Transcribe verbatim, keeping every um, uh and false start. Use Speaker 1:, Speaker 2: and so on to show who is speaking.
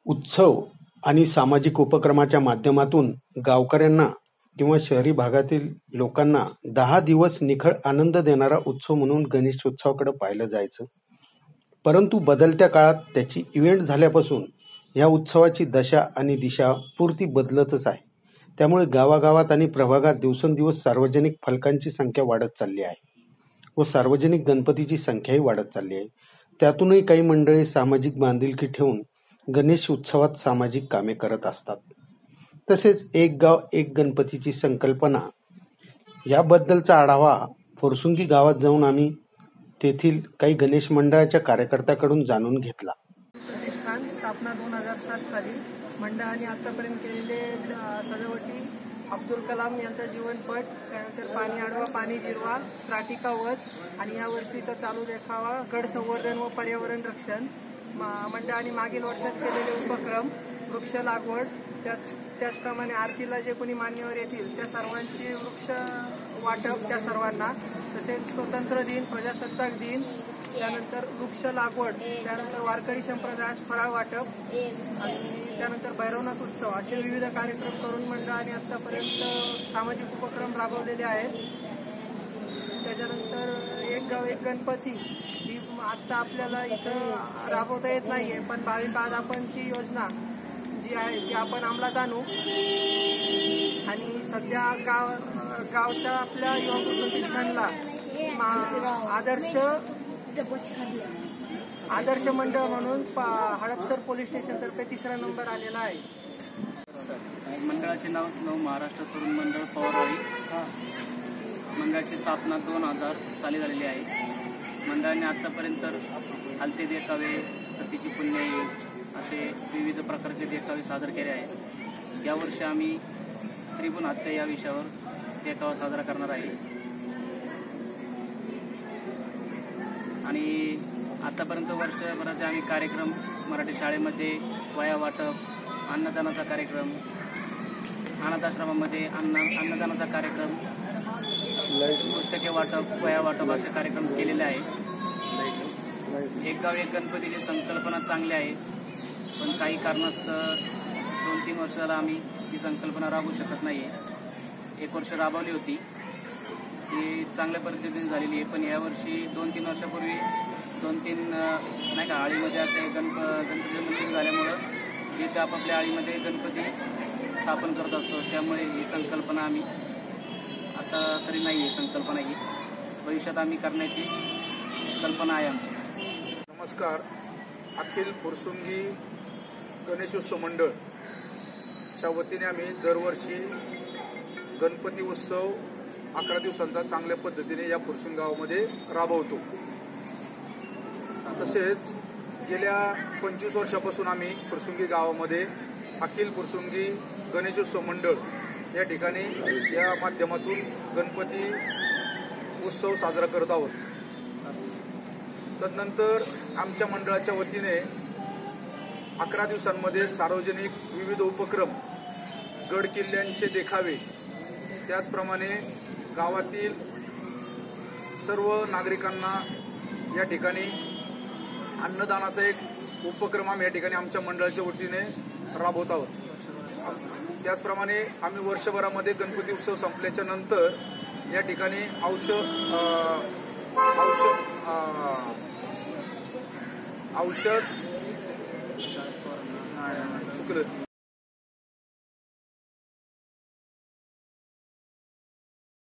Speaker 1: उत्सव आणि सामाजिक उपक्रमाच्या माध्यमातून गावकऱ्यांना किंवा शहरी भागातील लोकांना दहा दिवस निखळ आनंद देणारा उत्सव म्हणून गणेशोत्सवाकडे पाहिलं जायचं. परंतु बदलत्या काळात त्याची इव्हेंट झाल्यापासून या उत्सवाची दशा आणि दिशा पूर्ती बदलतच आहे. त्यामुळे गावागावात आणि प्रभागात दिवसेंदिवस सार्वजनिक फलकांची संख्या वाढत चालली आहे व सार्वजनिक गणपतीची संख्याही वाढत चालली आहे. त्यातूनही काही मंडळी सामाजिक बांधिलकी ठेवून गणेश उत्सवात सामाजिक कामे करत असतात. तसेच एक गाव एक गणपतीची संकल्पना याबद्दलचा आढावा फुरसुंगी गावात जाऊन आम्ही तेथील काही गणेश मंडळाच्या कार्यकर्त्याकडून जाणून घेतला.
Speaker 2: प्रतिष्ठान स्थापना दोन हजार सात साली मंडळाने आतापर्यंत केलेले सजावटी अब्दुल कलाम यांचा जीवनपट, त्यानंतर पाणी अडवा पाणी जिरवा, त्राटिका वध आणि या वर्षीचा चालू देखावा गड संवर्धन व पर्यावरण रक्षण. मंडळाने मागील वर्षात केलेले उपक्रम वृक्ष लागवड, त्याच त्याचप्रमाणे आरतीला जे कोणी मान्यवर येतील त्या सर्वांची वृक्ष वाटप त्या सर्वांना, तसेच स्वातंत्र्य दिन, प्रजासत्ताक दिन, त्यानंतर वृक्ष लागवड, त्यानंतर वारकरी संप्रदायास फराळ वाटप आणि त्यानंतर भैरवनाथ उत्सव असे विविध कार्यक्रम करून मंडळाने आतापर्यंत सामाजिक उपक्रम राबवलेले आहेत. त्याच्यानंतर एक गाव एक गणपती ही आता आपल्याला इथं राबवता येत नाहीये, पण भावी काळात आपण ती योजना जी आहे ती आपण अंमलात आणू. आणि सध्या गाव गावच्या आपल्या युवा प्रतिष्ठानला आदर्श आदर्श मंडळ म्हणून हडपसर पोलीस स्टेशन तर्फे तिसरा नंबर आलेला आहे.
Speaker 3: मंडळाचे नाव नव महाराष्ट्र तरुण मंडळ पवारवाडी. मंडळाची स्थापना दोन हजार साली झालेली आहे. मंडळाने आतापर्यंत हलते देखावे, सतीची पुण्याई असे विविध प्रकारचे देखावे सादर केले आहेत. यावर्षी आम्ही स्त्रीभ्रूण हत्या या विषयावर देखावा साजरा करणार आहे. आणि आतापर्यंत वर्षभराचे आम्ही कार्यक्रम मराठी शाळेमध्ये वया वाटप, अन्नदानाचा कार्यक्रम, अनाथाश्रमामध्ये अन्न अन्नदानाचा कार्यक्रम, पुस्तके वाटप, वया वाटप असे कार्यक्रम केलेले आहेत. एक गाव एक गणपतीची संकल्पना चांगली आहे, पण काही कारणास्तव दोन तीन वर्षाला आम्ही ही संकल्पना राबवू शकत नाही. एक वर्ष राबवली होती, ती चांगल्या पद्धतीने झालेली आहे. पण यावर्षी दोन तीन वर्षापूर्वी दोन तीन नाही का आळीमध्ये असे गणप गणपती मंदिर झाल्यामुळं जे ते आपापल्या आळीमध्ये गणपती स्थापन करत असतो, त्यामुळे ही संकल्पना आम्ही आता तरी नाही आहे संकल्पना ही भविष्यात आम्ही करण्याची कल्पना आहे आमची.
Speaker 4: नमस्कार. अखिल फुरसुंगी गणेशोत्सव मंडळच्या वतीने आम्ही दरवर्षी गणपती उत्सव अकरा दिवसांचा चांगल्या पद्धतीने या फुरसुंगी गावामध्ये राबवतो. तसेच गेल्या पंचवीस वर्षापासून आम्ही फुरसुंगी गावामध्ये अखिल फुरसुंगी गणेशोत्सव मंडळ या ठिकाणी या माध्यमातून गणपती उत्सव साजरा करत आहोत. तदनंतर आमच्या मंडळाच्या वतीने अकरा दिवसांमध्ये सार्वजनिक विविध उपक्रम, गड किल्ल्यांचे देखावे, त्याचप्रमाणे गावातील सर्व नागरिकांना या ठिकाणी अन्नदानाचा एक उपक्रम आम्ही या ठिकाणी आमच्या मंडळाच्या वतीने राबवत आहोत. त्याचप्रमाणे आम्ही वर्षभरामध्ये गणपती उत्सव संपल्याच्या नंतर या ठिकाणी औषध औषध औषध चुकलं